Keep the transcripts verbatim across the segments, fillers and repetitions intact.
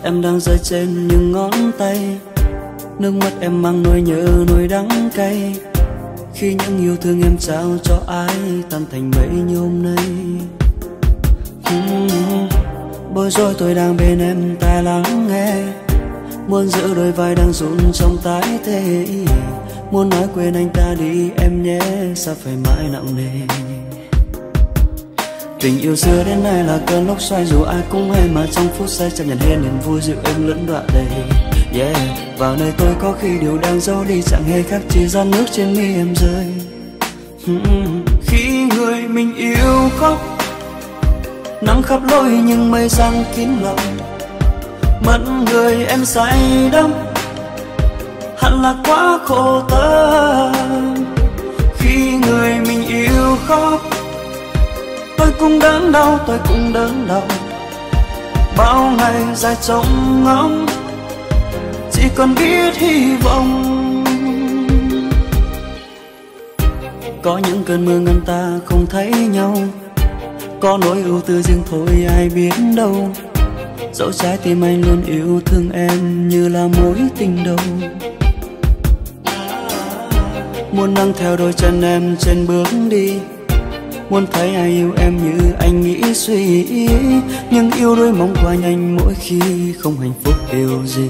em đang rơi trên những ngón tay. Nước mắt em mang nỗi nhớ nỗi đắng cay, khi những yêu thương em trao cho ai tan thành mây như hôm nay. uhm, Bối rối tôi đang bên em tai lắng nghe, muốn giữ đôi vai đang run trong tái thế. Muốn nói quên anh ta đi em nhé, sao phải mãi nặng nề. Tình yêu xưa đến nay là cơn lốc xoáy, dù ai cũng hay mà trong phút giây chấp nhận hết niềm vui dịu êm lẫn đoạn đầy. Yeah, vào nơi tôi có khi điều đang giấu đi chẳng hề khác, chỉ giọt nước trên mi em rơi. uhm, Khi người mình yêu khóc, nắng khắp lối nhưng mây giăng kín lòng. Mất người em say đắm, hẳn là quá khổ tâm. Khi người mình yêu khóc, tôi cũng đớn đau, tôi cũng đớn đau. Bao ngày dài trông ngóng, chỉ còn biết hy vọng. Có những cơn mưa ngăn ta không thấy nhau, có nỗi ưu tư riêng thôi ai biết đâu. Dẫu trái tim anh luôn yêu thương em như là mối tình đầu. Muốn nâng theo đôi chân em trên bước đi, muốn thấy ai yêu em như anh nghĩ suy. Nhưng yêu đôi mong qua nhanh mỗi khi không hạnh phúc điều gì.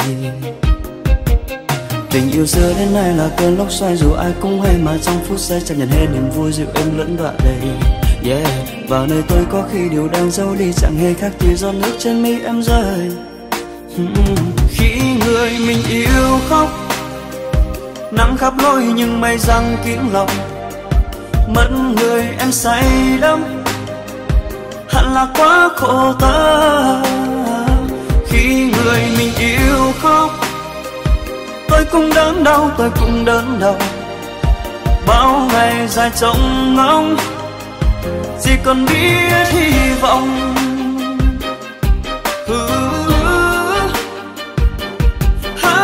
Tình yêu xưa đến nay là cơn lốc xoáy, dù ai cũng hay mà trong phút giây chấp nhận hết niềm vui dịu êm lẫn đoạn đầy. Yeah, vào nơi tôi có khi điều đang giấu đi chẳng hề khác, thì giọt nước trên mi em rơi. uhm, Khi người mình yêu khóc, nắng khắp lối nhưng mây giăng kín lòng. Mất người em say đắm, hẳn là quá khổ tâm. Khi người mình yêu khóc, tôi cũng đớn đau, tôi cũng đớn đau. Bao ngày dài trông ngóng, chỉ còn biết hy vọng. ừ, ha,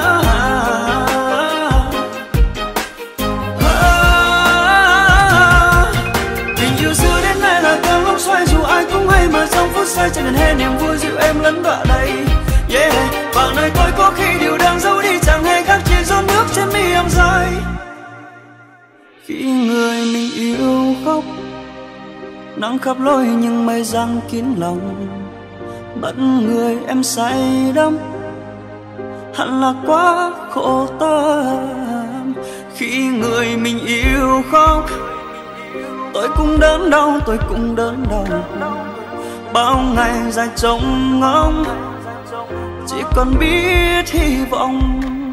ha. Tình yêu xưa đến nay là cơn lốc xoáy, dù ai cũng hay mà trong phút giây chẳng nên hết niềm vui dịu êm lẫn đọa đầy. Yeah, vào nơi tôi có khi điều đang giấu đi chẳng hề khác, chỉ giọt nước trên mi em rơi. Khi người mình yêu khóc, nắng khắp lối nhưng mây giăng kín lòng. Mất người em say đắm, hẳn là quá khổ tâm. Khi người mình yêu khóc, tôi cũng đớn đau, tôi cũng đớn đau. Bao ngày dài trông ngóng, chỉ còn biết hy vọng.